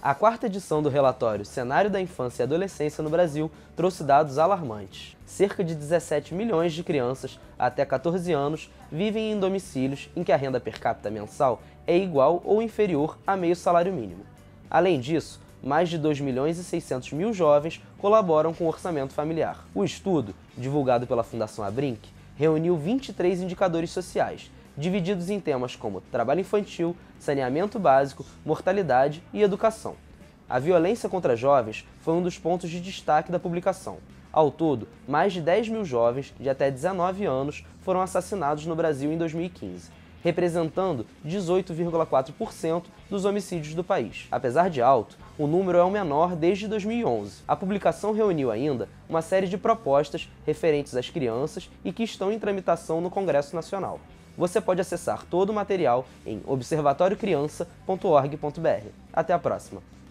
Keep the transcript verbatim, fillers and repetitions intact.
A quarta edição do relatório Cenário da Infância e Adolescência no Brasil trouxe dados alarmantes. Cerca de dezessete milhões de crianças até quatorze anos vivem em domicílios em que a renda per capita mensal é igual ou inferior a meio salário mínimo. Além disso, mais de dois milhões e seiscentos mil jovens colaboram com o orçamento familiar. O estudo, divulgado pela Fundação Abrinq, reuniu vinte e três indicadores sociais, divididos em temas como trabalho infantil, saneamento básico, mortalidade e educação. A violência contra jovens foi um dos pontos de destaque da publicação. Ao todo, mais de dez mil jovens de até dezenove anos foram assassinados no Brasil em dois mil e quinze, representando dezoito vírgula quatro por cento dos homicídios do país. Apesar de alto, o número é o menor desde dois mil e onze. A publicação reuniu ainda uma série de propostas referentes às crianças e que estão em tramitação no Congresso Nacional. Você pode acessar todo o material em observatório criança ponto org ponto br. Até a próxima!